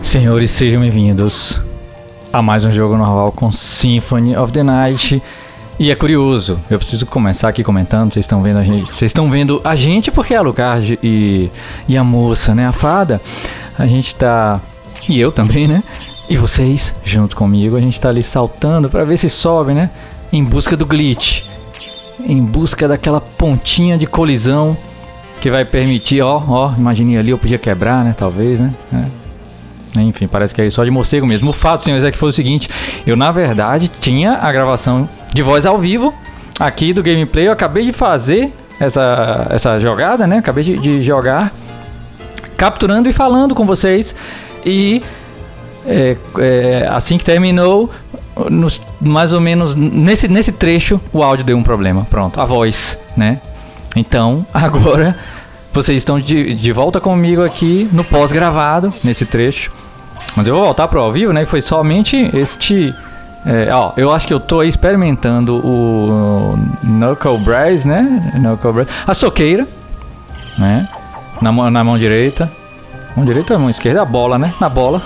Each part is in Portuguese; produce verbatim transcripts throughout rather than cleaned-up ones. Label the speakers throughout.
Speaker 1: Senhores, sejam bem-vindos a mais um jogo normal com Symphony of the Night. E é curioso, eu preciso começar aqui comentando. Vocês estão vendo a gente, vocês estão vendo a gente porque a Alucard e, e a moça, né, a fada, a gente tá, e eu também, né, e vocês junto comigo, a gente tá ali saltando pra ver se sobe, né, em busca do glitch, em busca daquela pontinha de colisão que vai permitir, ó, ó, imagine ali, eu podia quebrar, né, talvez, né, é. Enfim, parece que é só de morcego mesmo. O fato, senhores, é que foi o seguinte: eu, na verdade, tinha a gravação de voz ao vivo aqui do gameplay. Eu acabei de fazer essa, essa jogada, né? Acabei de, de jogar, capturando e falando com vocês. E é, é, assim que terminou, nos, mais ou menos nesse, nesse trecho, o áudio deu um problema. Pronto, a voz, né? Então, agora vocês estão de, de volta comigo aqui no pós-gravado, nesse trecho. Mas eu vou voltar pro ao vivo, né? E foi somente este... É, ó, eu acho que eu tô aí experimentando o Knuckle Brace, né? Knuckle Brace. A soqueira, né? Na, na mão direita. Mão direita ou mão esquerda? A bola, né? Na bola.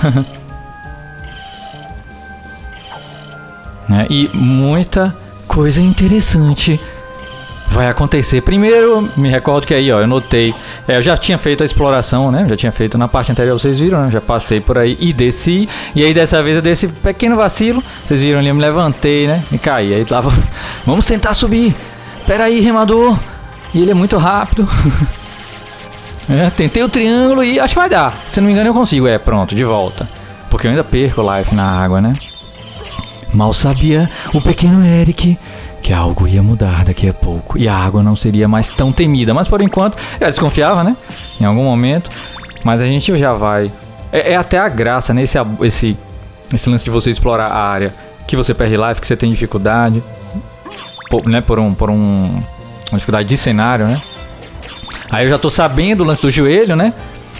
Speaker 1: Né? E muita coisa interessante vai acontecer. Primeiro, me recordo que aí, ó, eu notei, é, eu já tinha feito a exploração, né? Já tinha feito na parte anterior, vocês viram, né? Já passei por aí e desci. E aí dessa vez eu desci pequeno vacilo. Vocês viram ali, eu me levantei, né? E caí. Aí lá, vamos tentar subir. Pera aí, remador. E ele é muito rápido. É, tentei o triângulo e acho que vai dar. Se não me engano eu consigo. É, pronto, de volta. Porque eu ainda perco life na água, né? Mal sabia o pequeno Eric que algo ia mudar daqui a pouco e a água não seria mais tão temida. Mas por enquanto, eu desconfiava, né? Em algum momento. Mas a gente já vai... É, é até a graça, né? Esse, esse, esse lance de você explorar a área que você perde life, que você tem dificuldade. Por, né? Por, um, por um, uma dificuldade de cenário, né? Aí eu já tô sabendo o lance do joelho, né?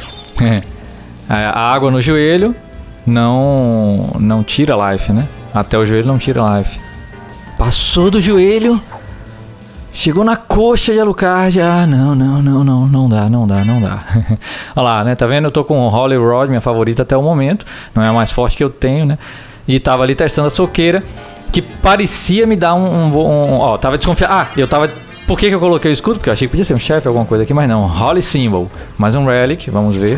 Speaker 1: A água no joelho não, não tira life, né? Até o joelho não tira life. Passou do joelho, chegou na coxa de Alucard. Ah, não, não, não, não, não dá, não dá, não dá. Olha lá, né? Tá vendo? Eu tô com o Holy Rod, minha favorita até o momento. Não é a mais forte que eu tenho, né? E tava ali testando a soqueira, que parecia me dar um... um, um ó, tava desconfiado. Ah, eu tava... Por que que eu coloquei o escudo? Porque eu achei que podia ser um chefe, alguma coisa aqui, mas não. Holy Symbol. Mais um Relic, vamos ver.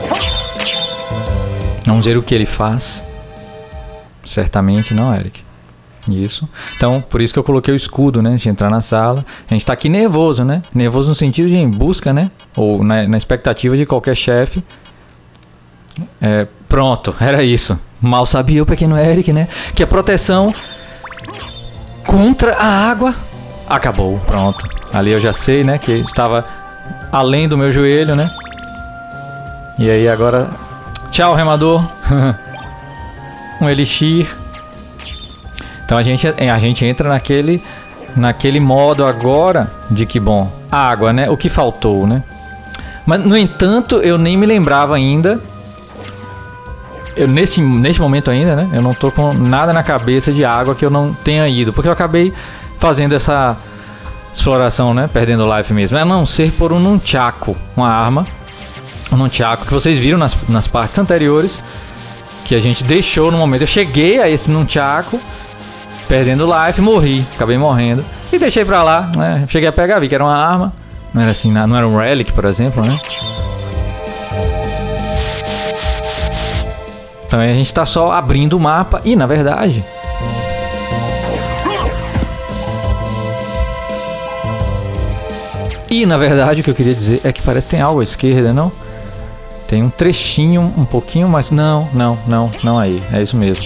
Speaker 1: Vamos ver o que ele faz. Certamente não, Eric. Isso. Então, por isso que eu coloquei o escudo, né? De entrar na sala. A gente tá aqui nervoso, né? Nervoso no sentido de em busca, né? Ou na, na expectativa de qualquer chefe. É, pronto, era isso. Mal sabia o pequeno Eric, né? Que a proteção contra a água acabou. Pronto. Ali eu já sei, né? Que estava além do meu joelho, né? E aí agora... Tchau, remador. Um elixir. Então a gente, a gente entra naquele, naquele modo agora de que, bom, água, né? O que faltou, né? Mas, no entanto, eu nem me lembrava ainda. Eu, nesse, nesse momento ainda, né? Eu não tô com nada na cabeça de água que eu não tenha ido. Porque eu acabei fazendo essa exploração, né? Perdendo life mesmo. A não ser por um nunchaku, uma arma. Um nunchaku que vocês viram nas, nas partes anteriores. Que a gente deixou no momento. Eu cheguei a esse nunchaku, perdendo life, morri, acabei morrendo e deixei pra lá, né? Cheguei a pegar, vi que era uma arma, não era assim, não era um relic, por exemplo, né? Então a gente tá só abrindo o mapa e, na verdade, e na verdade o que eu queria dizer é que parece que tem algo à esquerda, não? Tem um trechinho um pouquinho mais, não, não, não, não aí, é isso mesmo.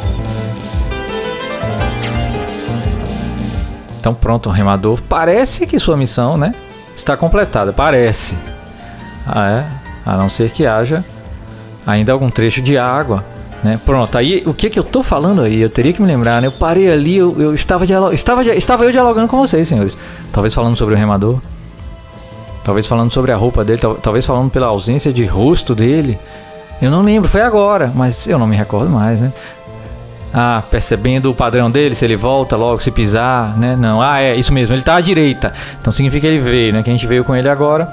Speaker 1: Então pronto, remador. Parece que sua missão, né, está completada. Parece. Ah, é? A não ser que haja ainda algum trecho de água, né? Pronto. Aí o que que eu tô falando aí? Eu teria que me lembrar, né? Eu parei ali, eu, eu estava, dialog... estava, estava eu dialogando com vocês, senhores. Talvez falando sobre o remador. Talvez falando sobre a roupa dele. Tal... Talvez falando pela ausência de rosto dele. Eu não lembro, foi agora. Mas eu não me recordo mais, né? Ah, percebendo o padrão dele, se ele volta logo, se pisar, né? Não, ah, é, isso mesmo, ele tá à direita. Então significa que ele veio, né? Que a gente veio com ele agora.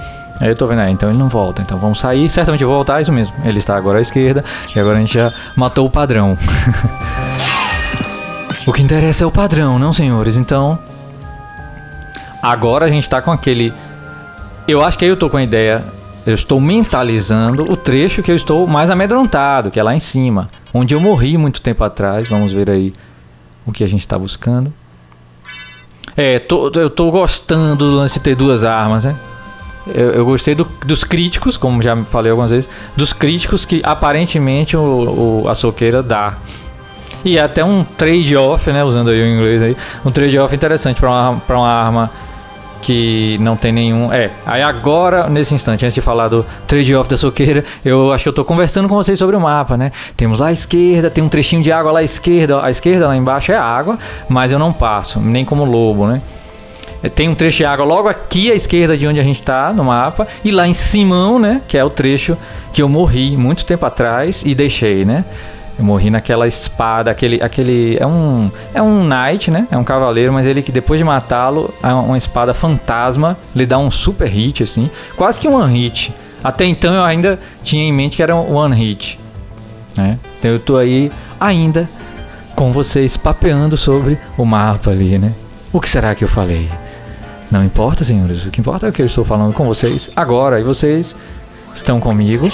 Speaker 1: Aí eu tô vendo, aí, então ele não volta. Então vamos sair. Certamente eu vou voltar, isso mesmo. Ele está agora à esquerda. E agora a gente já matou o padrão. O que interessa é o padrão, não, senhores? Então... Agora a gente tá com aquele... Eu acho que aí eu tô com a ideia... Eu estou mentalizando o trecho que eu estou mais amedrontado, que é lá em cima. Onde eu morri muito tempo atrás. Vamos ver aí o que a gente tá buscando. É, tô, eu tô gostando do lance de ter duas armas, né? Eu, eu gostei do, dos críticos, como já falei algumas vezes, dos críticos que aparentemente o, o, a soqueira dá. E até um trade-off, né? Usando aí o inglês aí, um trade-off interessante para uma, pra uma arma que não tem nenhum... É, aí agora, nesse instante, antes de falar do trade-off da soqueira, eu acho que eu tô conversando com vocês sobre o mapa, né? Temos lá à esquerda, tem um trechinho de água lá à esquerda, à esquerda lá embaixo é água, mas eu não passo, nem como lobo, né? Tem um trecho de água logo aqui à esquerda de onde a gente está no mapa. E lá em cima, né? Que é o trecho que eu morri muito tempo atrás e deixei, né? Eu morri naquela espada, aquele... aquele é um é um knight, né? É um cavaleiro, mas ele que depois de matá-lo, é uma espada fantasma. Ele dá um super hit, assim. Quase que um one hit. Até então eu ainda tinha em mente que era um one hit, né? Então eu tô aí ainda com vocês papeando sobre o mapa ali, né? O que será que eu falei? Não importa, senhores. O que importa é o que eu estou falando com vocês agora. E vocês estão comigo.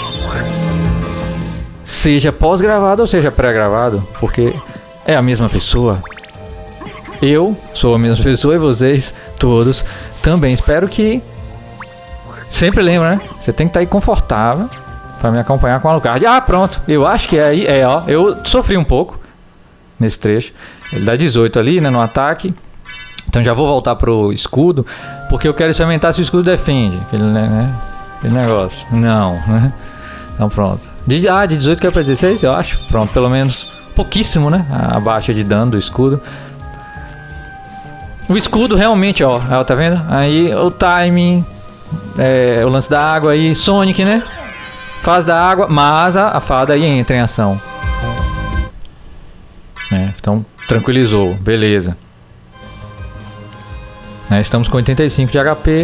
Speaker 1: Seja pós-gravado ou seja pré-gravado. Porque é a mesma pessoa. Eu sou a mesma pessoa e vocês todos também. Espero que... Sempre lembra, né? Você tem que estar aí confortável para me acompanhar com a Alucard. Ah, pronto. Eu acho que é aí. É, ó. Eu sofri um pouco nesse trecho. Ele dá dezoito ali, né? No ataque. Então já vou voltar pro escudo, porque eu quero experimentar se o escudo defende. Aquele, né, aquele negócio. Não, né? Então pronto. De, ah, de dezoito caiu pra dezesseis, eu acho. Pronto, pelo menos pouquíssimo, né? A baixa de dano do escudo. O escudo realmente, ó. ó tá vendo? Aí o timing, é, o lance da água aí, Sonic, né? Faz da água, mas a, a fada aí entra em ação. É, então tranquilizou, beleza. É, estamos com oitenta e cinco de H P.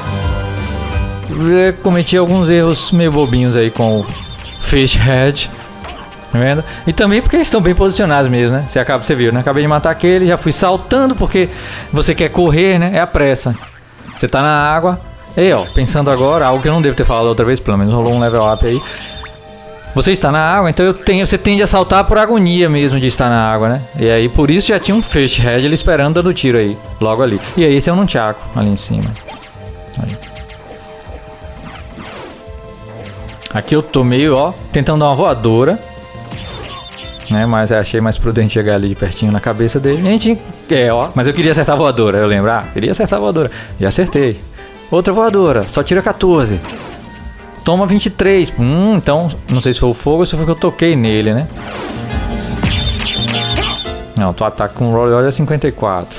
Speaker 1: Eu cometi alguns erros meio bobinhos aí com o Fish Head. Tá vendo? E também porque eles estão bem posicionados mesmo, né? Você, acaba, você viu, né? Acabei de matar aquele, já fui saltando porque você quer correr, né? É a pressa. Você tá na água. E ó, pensando agora, algo que eu não devo ter falado outra vez, pelo menos rolou um level up aí. Você está na água, então eu tenho, você tende a saltar por agonia mesmo de estar na água, né? E aí por isso já tinha um Fish Head ele esperando dando tiro aí, logo ali. E aí esse é um Nunchaku ali em cima. Aí. Aqui eu tô meio, ó, tentando dar uma voadora, né? Mas eu achei mais prudente chegar ali de pertinho na cabeça dele. E a gente, é, ó, mas eu queria acertar a voadora, eu lembro. Ah, queria acertar a voadora. E acertei. Outra voadora, só tira quatorze. Toma vinte e três. Hum, então, não sei se foi o fogo ou se foi que eu toquei nele, né? Não, tu ataca com o Roll é cinquenta e quatro.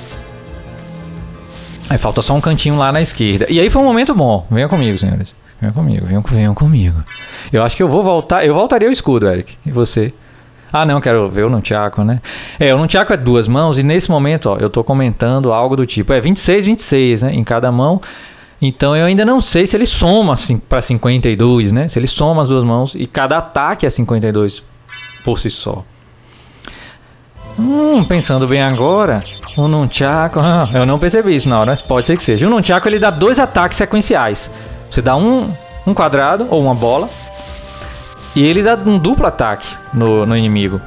Speaker 1: Aí falta só um cantinho lá na esquerda. E aí foi um momento bom. Venham comigo, senhores. Venham comigo, venham, venham comigo. Eu acho que eu vou voltar. Eu voltaria o escudo, Eric. E você? Ah, não, quero ver o Nunchaku, né? É, o Nunchaku é duas mãos. E nesse momento, ó, eu tô comentando algo do tipo. É vinte e seis, vinte e seis, né? Em cada mão. Então eu ainda não sei se ele soma assim, para cinquenta e dois, né? Se ele soma as duas mãos e cada ataque é cinquenta e dois por si só. Hum, pensando bem agora, o Nunchaku... Ah, eu não percebi isso na hora, mas pode ser que seja. O Nunchaku ele dá dois ataques sequenciais. Você dá um, um quadrado ou uma bola e ele dá um duplo ataque no, no inimigo.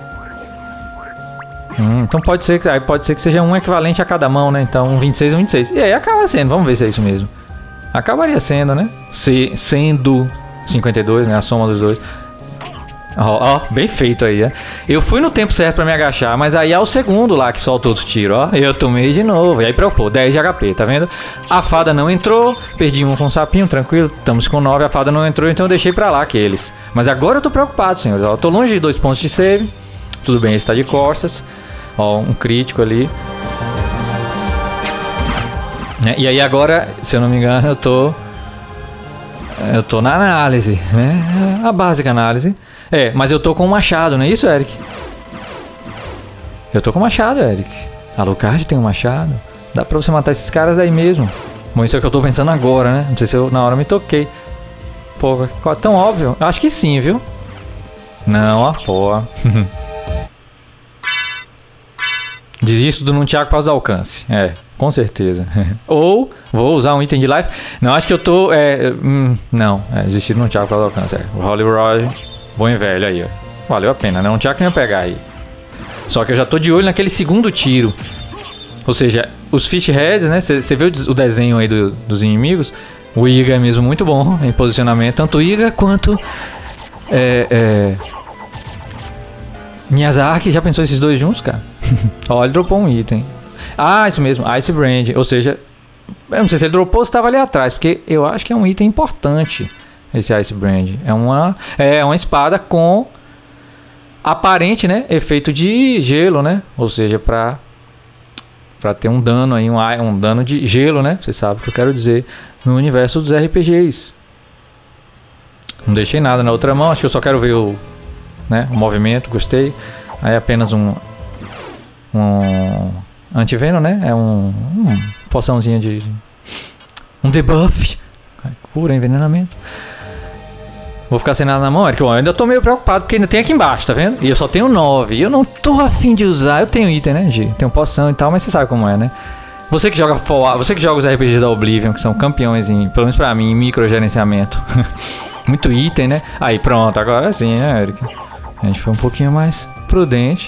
Speaker 1: Hum, então pode ser, que, aí pode ser que seja um equivalente a cada mão, né? Então um vinte e seis e um vinte e seis. E aí acaba sendo, vamos ver se é isso mesmo. Acabaria sendo, né? Se, sendo cinquenta e dois, né? A soma dos dois. Ó, ó, bem feito aí, né? Eu fui no tempo certo pra me agachar, mas aí é o segundo lá que solta outro tiro, ó. Eu tomei de novo. E aí preocupou, dez de H P, tá vendo? A fada não entrou, perdi um com o sapinho, tranquilo. Estamos com nove, a fada não entrou, então eu deixei pra lá aqueles. Mas agora eu tô preocupado, senhores. Ó, eu tô longe de dois pontos de save. Tudo bem, está de costas. Ó, um crítico ali. E aí agora, se eu não me engano, eu tô... Eu tô na análise, né? A básica análise. É, mas eu tô com um machado, não é isso, Eric? Eu tô com machado, Eric. A Alucard tem um machado. Dá pra você matar esses caras aí mesmo. Bom, isso é o que eu tô pensando agora, né? Não sei se eu na hora me toquei. Pô, tão óbvio. Acho que sim, viu? Não, ó, pô. Desisto do Nunchaku por causa do alcance. É, com certeza. Ou vou usar um item de life. Não, acho que eu tô... É, hum, não, é, desistir do Nunchaku por causa do alcance. É, o Holy Roy, bom e velho aí, ó. Valeu a pena, né? O Nunchaku nem ia pegar aí. Só que eu já tô de olho naquele segundo tiro. Ou seja, os fish heads, né? Você vê o desenho aí do, dos inimigos. O Iga é mesmo muito bom em posicionamento. Tanto o Iga quanto... É, é... Miyazaki, já pensou esses dois juntos, cara? Ó, ele dropou um item. Ah, isso mesmo, Ice Brand. Ou seja, eu não sei se ele dropou ou se estava ali atrás, porque eu acho que é um item importante, esse Ice Brand. É uma, é uma espada com aparente, né, efeito de gelo, né? Ou seja, pra, pra ter um dano aí, um, um dano de gelo, né? Você sabe o que eu quero dizer no universo dos R P Gs. Não deixei nada na outra mão, acho que eu só quero ver o, né, o movimento, gostei. Aí apenas um um antiveno, né? É um, um poçãozinha de um debuff, cura, envenenamento. Vou ficar sem nada na mão, Eric. Eu ainda tô meio preocupado porque ainda tem aqui embaixo, tá vendo? E eu só tenho nove. E eu não tô afim de usar. Eu tenho item, né, G? Tenho poção e tal, mas você sabe como é, né? Você que joga Fallout, você que joga os R P Gs da Oblivion, que são campeões em, pelo menos pra mim, em microgerenciamento. Muito item, né? Aí pronto, agora sim, né, Eric? A gente foi um pouquinho mais prudente.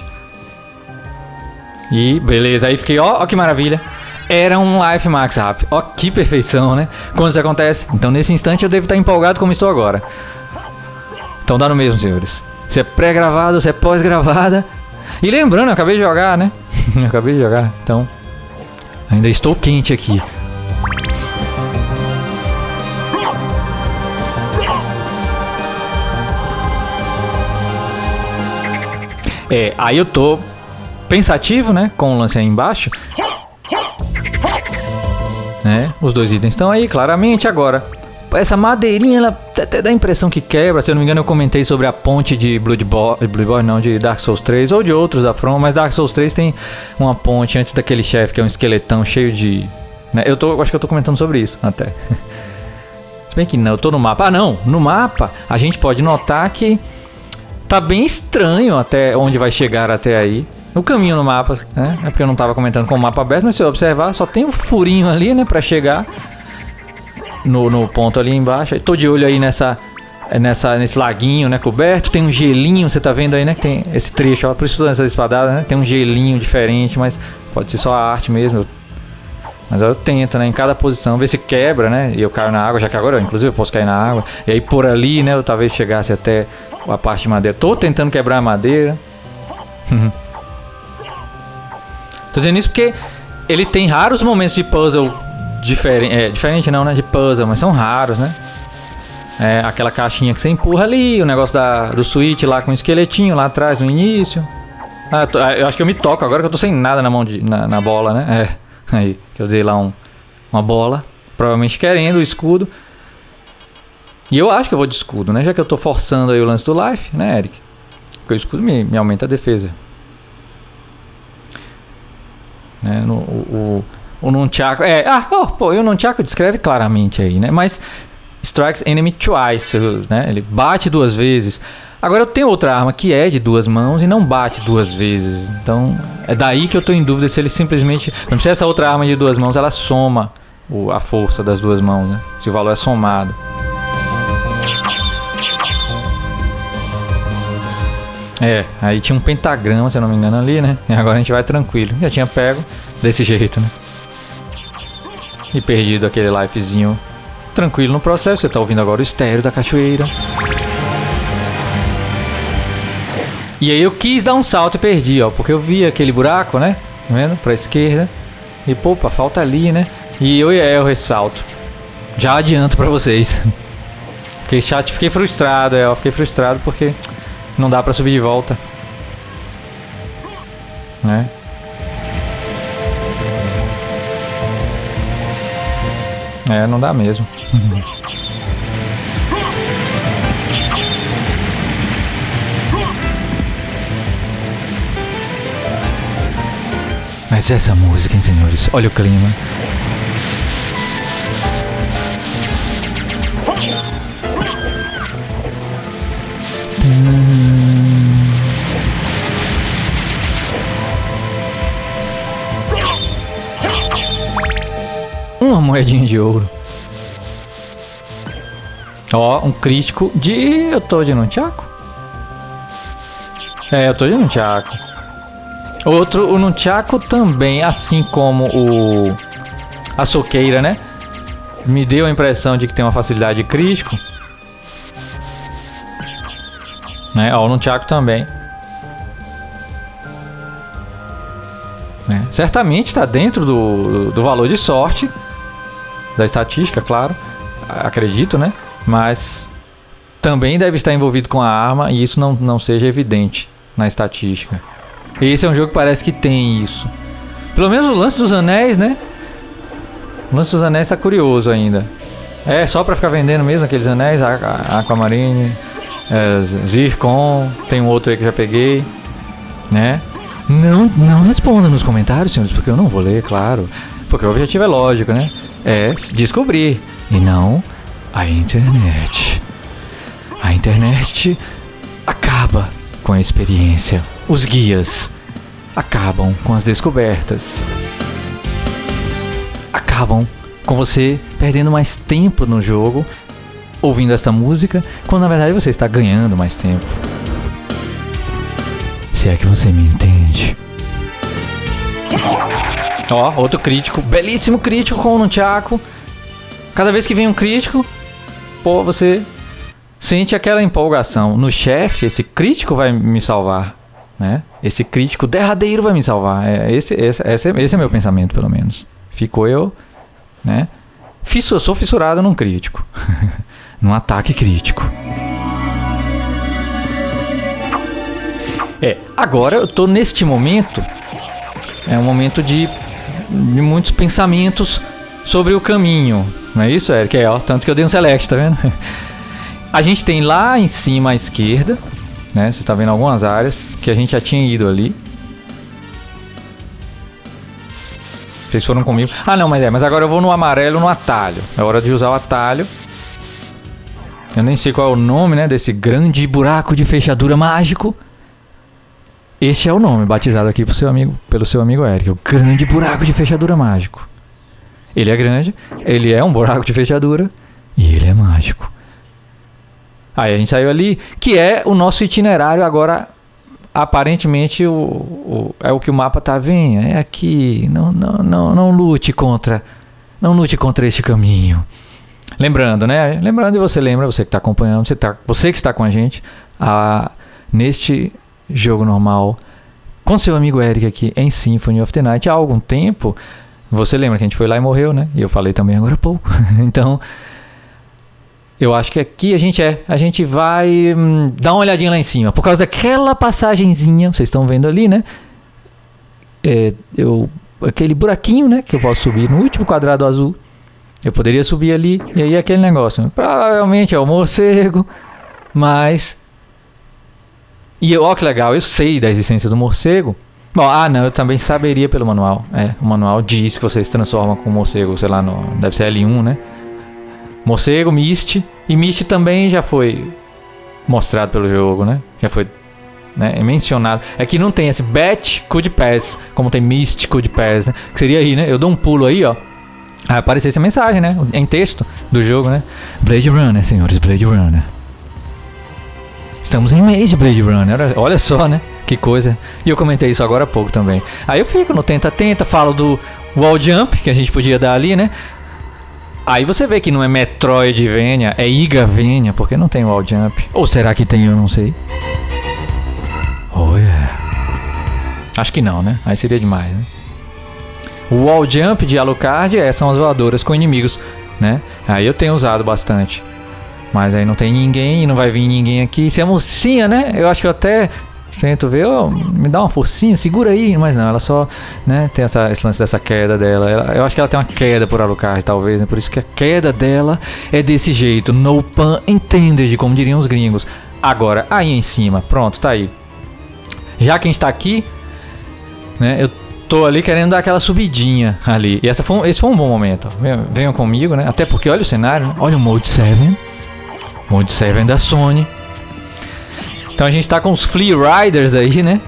Speaker 1: E beleza, aí fiquei, ó, ó que maravilha. Era um Life Max Up. Ó que perfeição, né? Quando isso acontece. Então nesse instante eu devo estar empolgado como estou agora. Então dá no mesmo, senhores. Se é pré-gravado, se é pós-gravada. E lembrando, eu acabei de jogar, né? Eu acabei de jogar, então ainda estou quente aqui. É, aí eu tô pensativo, né, com o lance aí embaixo, né, os dois itens estão aí, claramente. Agora, essa madeirinha, ela até dá a impressão que quebra. Se eu não me engano, eu comentei sobre a ponte de Bloodborne, Bloodborne não, de Dark Souls três, ou de outros da From, mas Dark Souls três tem uma ponte antes daquele chefe, que é um esqueletão cheio de... Né, eu tô, acho que eu tô comentando sobre isso, até. Se bem que não, eu tô no mapa. Ah, não, no mapa, a gente pode notar que tá bem estranho até onde vai chegar até aí. No caminho no mapa, né? É porque eu não tava comentando com o mapa aberto, mas se eu observar, só tem um furinho ali, né? Pra chegar no, no ponto ali embaixo. Eu tô de olho aí nessa, nessa, nesse laguinho, né? Coberto. Tem um gelinho, você tá vendo aí, né? Que tem esse trecho, ó. Por isso essas espadadas, né? Tem um gelinho diferente, mas pode ser só a arte mesmo. Mas eu tento, né? Em cada posição, ver se quebra, né? E eu caio na água, já que agora, inclusive, eu posso cair na água. E aí por ali, né? Eu talvez chegasse até a parte de madeira. Tô tentando quebrar a madeira. Tô dizendo isso porque ele tem raros momentos de puzzle diferente. É, diferente não, né? De puzzle, mas são raros, né? É, aquela caixinha que você empurra ali, o negócio da, do switch lá com o esqueletinho lá atrás no início. Ah, tô, eu acho que eu me toco agora que eu tô sem nada na mão de, na, na bola, né? É, aí, que eu dei lá um, uma bola, provavelmente querendo o escudo. E eu acho que eu vou de escudo, né? Já que eu tô forçando aí o lance do life, né, Eric? Porque o escudo me, me aumenta a defesa. Né, no, o, o, o Nunchaku é, ah, oh, pô, e o Nunchaku descreve claramente aí, né? Mas strikes enemy twice, né? Ele bate duas vezes. Agora eu tenho outra arma que é de duas mãos e não bate duas vezes. Então é daí que eu tô em dúvida se ele simplesmente, não se essa outra arma de duas mãos ela soma o, a força das duas mãos, né? Se o valor é somado. É, aí tinha um pentagrama, se eu não me engano, ali, né? E agora a gente vai tranquilo. Já tinha pego desse jeito, né? E perdido aquele lifezinho tranquilo no processo. Você tá ouvindo agora o estéreo da cachoeira. E aí eu quis dar um salto e perdi, ó. Porque eu vi aquele buraco, né? Tá vendo? Pra esquerda. E, pô, falta ali, né? E eu erro esse salto. Já adianto pra vocês. Fiquei chato, fiquei frustrado, é, ó. Fiquei frustrado porque... não dá pra subir de volta, né? É, não dá mesmo. Mas essa música, hein, senhores? Olha o clima. uma moedinha de ouro. Ó, um crítico de... Eu tô de Nunchaku? É, eu tô de Nunchaku. Outro, o Nunchaku também, assim como o... a soqueira, né? Me deu a impressão de que tem uma facilidade de crítico. Né? Ó, o Nunchaku também. É, certamente está dentro do, do valor de sorte. Da estatística, claro. Acredito, né? Mas também deve estar envolvido com a arma e isso não, não seja evidente na estatística. Esse é um jogo que parece que tem isso. Pelo menos o lance dos anéis, né? O lance dos anéis está curioso ainda. É só para ficar vendendo mesmo aqueles anéis. Aquamarine, é, Zircon. Tem um outro aí que eu já peguei, né? Não, não responda nos comentários, senhores, porque eu não vou ler, claro. Porque o objetivo é lógico, né? É descobrir e não a internet. A internet acaba com a experiência. Os guias acabam com as descobertas. Acabam com você perdendo mais tempo no jogo ouvindo esta música, quando na verdade você está ganhando mais tempo. Se é que você me entende. Ó, outro crítico, belíssimo crítico com o Nunchaku. Cada vez que vem um crítico, pô, você sente aquela empolgação. No chefe, esse crítico vai me salvar, né? Esse crítico derradeiro vai me salvar. É, esse, esse, esse, esse é meu pensamento, pelo menos. Ficou eu, né? Fiss, eu sou fissurado num crítico. Num ataque crítico. É, agora eu tô neste momento. É um momento de, de muitos pensamentos sobre o caminho. Não é isso, Eric? É, ó, tanto que eu dei um select, tá vendo? A gente tem lá em cima à esquerda, né? Você tá vendo algumas áreas que a gente já tinha ido ali. Vocês foram comigo. Ah, não, mas é, mas agora eu vou no amarelo, no atalho. É hora de usar o atalho. Eu nem sei qual é o nome, né, desse grande buraco de fechadura mágico. Este é o nome batizado aqui pro seu amigo, pelo seu amigo Eric. O grande buraco de fechadura mágico. Ele é grande, ele é um buraco de fechadura e ele é mágico. Aí a gente saiu ali, que é o nosso itinerário agora. Aparentemente o, o, é o que o mapa tá vendo. É aqui. Não, não, não, não lute contra. Não lute contra este caminho. Lembrando, né? Lembrando, e você lembra, você que está acompanhando, você, tá, você que está com a gente a, neste jogo normal com seu amigo Eric aqui em Symphony of the Night há algum tempo. Você lembra que a gente foi lá e morreu, né? E eu falei também agora há pouco. Então, eu acho que aqui a gente é. A gente vai hum, dar uma olhadinha lá em cima. Por causa daquela passagenzinha, vocês estão vendo ali, né? É, eu, aquele buraquinho, né? Que eu posso subir no último quadrado azul. Eu poderia subir ali. E aí aquele negócio, né? Provavelmente é o morcego. Mas... E ó, que legal, eu sei da existência do morcego. Bom, ah não, eu também saberia pelo manual. É, o manual diz que você se transforma com o morcego, sei lá, no, deve ser L um, né? Morcego, Mist. E Mist também já foi mostrado pelo jogo, né? Já foi, né, mencionado. É que não tem esse Bat Could Pass, como tem Mist Could Pass, né? Que seria aí, né? Eu dou um pulo aí, ó. Aí aparecer essa mensagem, né? Em texto do jogo, né? Blade Runner, senhores, Blade Runner. Estamos em mês de Blade Runner, olha só, né? Que coisa. E eu comentei isso agora há pouco também. Aí eu fico no tenta-tenta, falo do wall jump, que a gente podia dar ali, né? Aí você vê que não é Metroidvania, é Igavania, porque não tem wall jump. Ou será que tem, eu não sei. Oh, yeah. Acho que não, né? Aí seria demais, né? O wall jump de Alucard é, são as voadoras com inimigos, né? Aí eu tenho usado bastante. Mas aí não tem ninguém e não vai vir ninguém aqui. Se é mocinha, né? Eu acho que eu até tento ver, oh, me dá uma forcinha, segura aí. Mas não, ela só, né, tem essa, esse lance dessa queda dela. Ela, eu acho que ela tem uma queda por Alucard, talvez, né? Por isso que a queda dela é desse jeito. No pun intended, como diriam os gringos. Agora, aí em cima, pronto, tá aí. Já que a gente tá aqui, né, eu tô ali querendo dar aquela subidinha ali. E essa foi um, esse foi um bom momento. Venham, venham comigo, né? Até porque olha o cenário, né? Olha o Mode sete. Mode sete da Sony. Então a gente tá com os Flea Riders aí, né?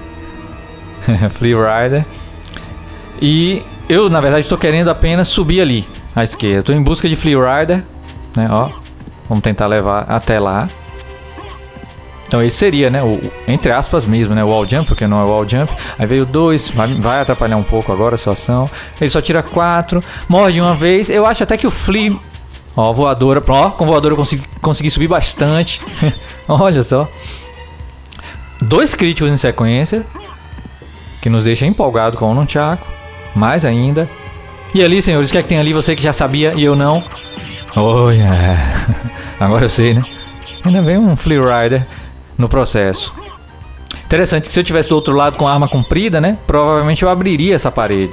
Speaker 1: Flea Rider. E eu, na verdade, estou querendo apenas subir ali. à esquerda. Tô em busca de Flea Rider, né, ó. Vamos tentar levar até lá. Então esse seria, né, o, entre aspas mesmo, né, o wall jump, porque não é o wall jump. Aí veio dois, vai, vai atrapalhar um pouco agora a situação. Ele só tira quatro, morde uma vez. Eu acho até que o Flea, ó, voadora, ó, com voadora eu consegui, consegui subir bastante. Olha só. Dois críticos em sequência, que nos deixa empolgado com o Nunchaku. Mais ainda. E ali, senhores, o que é que tem ali? Você que já sabia e eu não. Oh, yeah. Agora eu sei, né? Ainda vem um Flea Rider no processo. Interessante que se eu tivesse do outro lado com a arma comprida, né? Provavelmente eu abriria essa parede.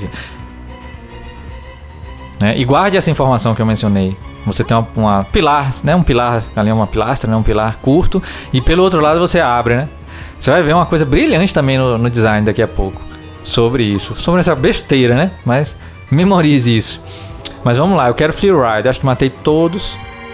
Speaker 1: Né? E guarde essa informação que eu mencionei. Você tem uma, uma pilar, né? Um pilar, ali é uma pilastra, né? Um pilar curto. E pelo outro lado você abre, né? Você vai ver uma coisa brilhante também no, no design daqui a pouco. Sobre isso. Sobre essa besteira, né? Mas memorize isso. Mas vamos lá, eu quero Flea Rider. Acho que matei todos.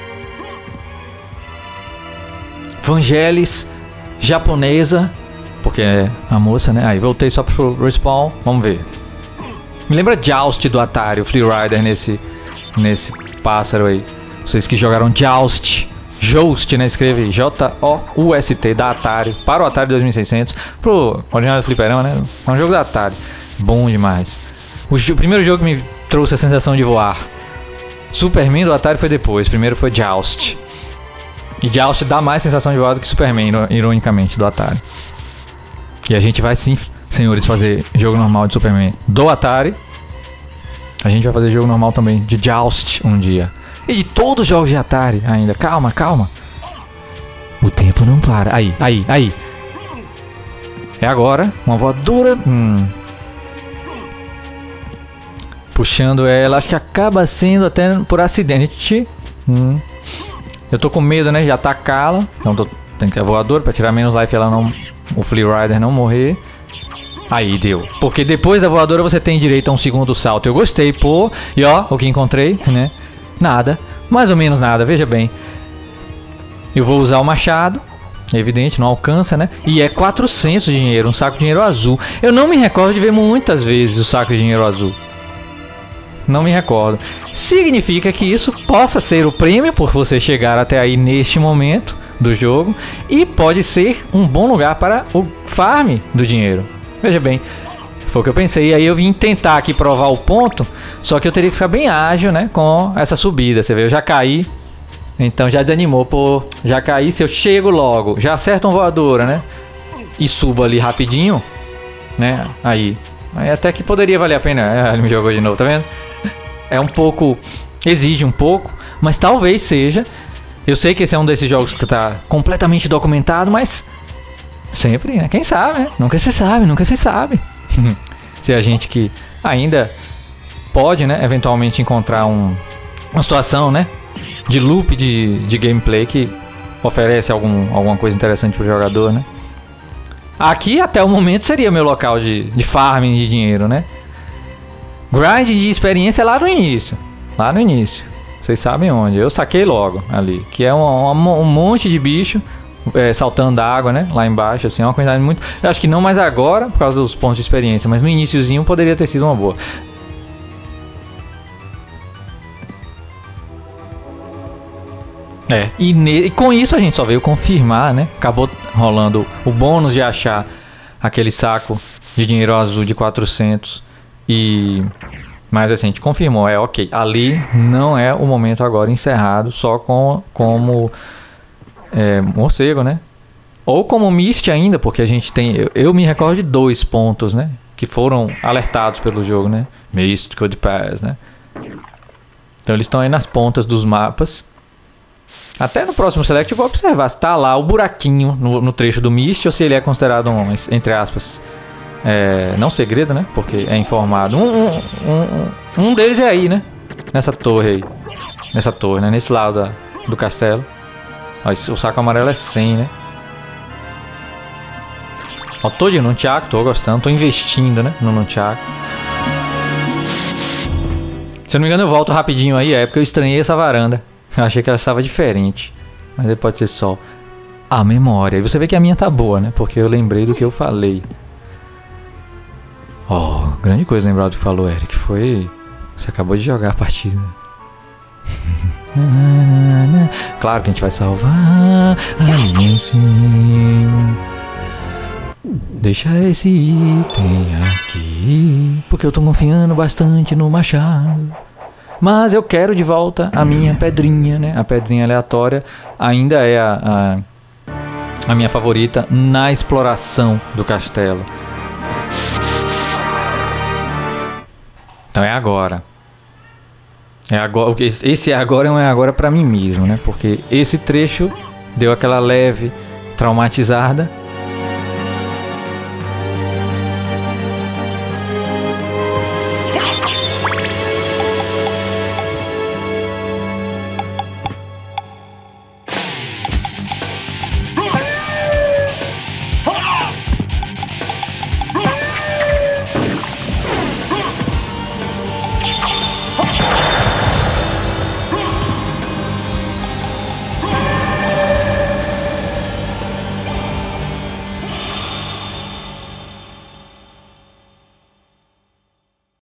Speaker 1: Vangelis, japonesa. Porque é a moça, né? Aí voltei só pro respawn. Vamos ver. Me lembra Joust do Atari, o Flea Rider nesse, nesse pássaro aí. Vocês que jogaram Joust. Joust, né? Escreve J O U S T da Atari. Para o Atari dois mil e seiscentos. Pro original do Fliperama, né? É um jogo da Atari. Bom demais. O, o primeiro jogo que me trouxe a sensação de voar. Superman do Atari foi depois. Primeiro foi Joust. E Joust dá mais sensação de voar do que Superman, ironicamente, do Atari. E a gente vai sim, senhores, fazer jogo normal de Superman do Atari. A gente vai fazer jogo normal também de Joust um dia. E de todos os jogos de Atari ainda. Calma, calma. O tempo não para. Aí, aí, aí. É agora. Uma voadora. Hum. Puxando ela. Acho que acaba sendo até por acidente. Hum. Eu tô com medo, né, de atacá-la. Então tô, tem que ter a voadora pra tirar menos life e ela não... O Flea Rider não morrer. Aí deu. Porque depois da voadora você tem direito a um segundo salto. Eu gostei, pô. E ó, o que encontrei, né? Nada. Mais ou menos nada, veja bem. Eu vou usar o machado. Evidente, não alcança, né? E é quatrocentos de dinheiro, um saco de dinheiro azul. Eu não me recordo de ver muitas vezes o saco de dinheiro azul. Não me recordo. Significa que isso possa ser o prêmio por você chegar até aí neste momento do jogo. E pode ser um bom lugar para o farm do dinheiro. Veja bem, foi o que eu pensei. E aí eu vim tentar aqui provar o ponto. Só que eu teria que ficar bem ágil, né? Com essa subida. Você vê, eu já caí. Então já desanimou. Pô, já caí. Se eu chego logo, já acerto uma voadora, né? E subo ali rapidinho, né? Aí. Aí até que poderia valer a pena. É, ele me jogou de novo, tá vendo? É um pouco... Exige um pouco. Mas talvez seja... Eu sei que esse é um desses jogos que tá completamente documentado, mas... Sempre, né? Quem sabe, né? Nunca se sabe, nunca se sabe. Se a gente que ainda pode, né? Eventualmente encontrar um, uma situação, né? De loop de, de gameplay que oferece algum, alguma coisa interessante pro jogador, né? Aqui, até o momento, seria meu local de, de farming de dinheiro, né? Grind de experiência é lá no início. Lá no início. Vocês sabem onde. Eu saquei logo ali. Que é um, um, um monte de bicho é, saltando da água, né? Lá embaixo, assim. É uma quantidade muito... Eu acho que não mais agora, por causa dos pontos de experiência. Mas no iniciozinho poderia ter sido uma boa. É. E, ne... e com isso a gente só veio confirmar, né? Acabou rolando o bônus de achar aquele saco de dinheiro azul de quatrocentos. E... Mas assim, a gente confirmou, é ok, ali não é o momento agora encerrado, só com, como é, morcego, né? Ou como Mist ainda, porque a gente tem, eu, eu me recordo de dois pontos, né? Que foram alertados pelo jogo, né? Mist, Code Pass, né? Então eles estão aí nas pontas dos mapas. Até no próximo Select eu vou observar se tá lá o buraquinho no, no trecho do Mist ou se ele é considerado um, entre aspas... É, não segredo, né? Porque é informado. Um, um, um, um deles é aí, né? Nessa torre aí. Nessa torre, né? Nesse lado da, do castelo. Ó, esse, o saco amarelo é cem, né? Ó, tô de Nunchaku, tô gostando. Tô investindo, né? No Nunchaku. Se eu não me engano, eu volto rapidinho aí. É porque eu estranhei essa varanda. Eu achei que ela estava diferente. Mas aí pode ser só a memória. E você vê que a minha tá boa, né? Porque eu lembrei do que eu falei. Oh, grande coisa lembrar do que falou, Eric. Foi... Você acabou de jogar a partida. Claro que a gente vai salvar a minha sim. Deixar esse item aqui, porque eu tô confiando bastante no machado. Mas eu quero de volta a minha pedrinha, né? A pedrinha aleatória ainda é a, a, a minha favorita na exploração do castelo. Então é agora. É agora. Esse é agora não é agora pra mim mesmo, né? Porque esse trecho deu aquela leve traumatizada.